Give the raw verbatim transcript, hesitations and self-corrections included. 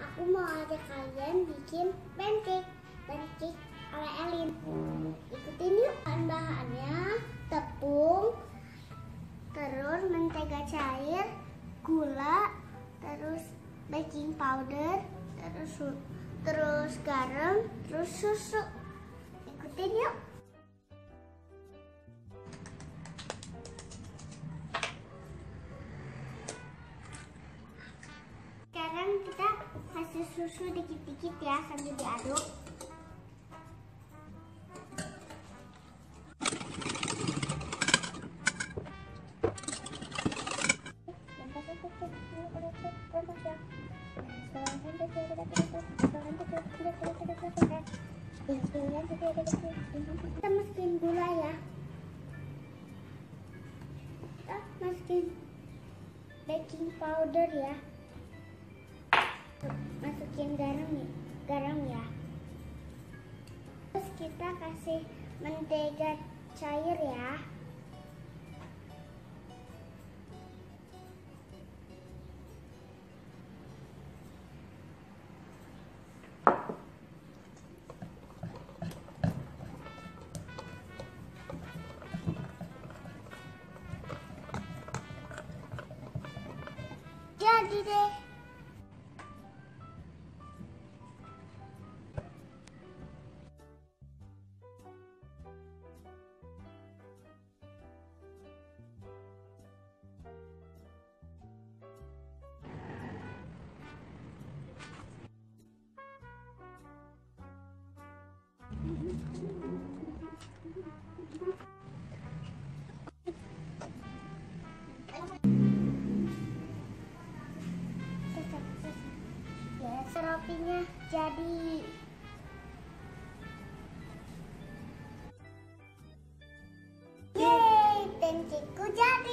Aku mau ajak kalian bikin pancake, pancake ala Elin. Ikutin yuk. Bahan-bahannya tepung, terus mentega cair, gula, terus baking powder, terus terus garam, terus susu. Ikutin yuk. Sekarang kita kasih susu dikit-dikit ya sambil diaduk. Kita masukin gula ya. Kita masukin baking powder ya. Masukin garam ya, garam ya. Terus kita kasih mentega cair ya. Jadi deh. Rotinya jadi. Yeay, pancakeku jadi.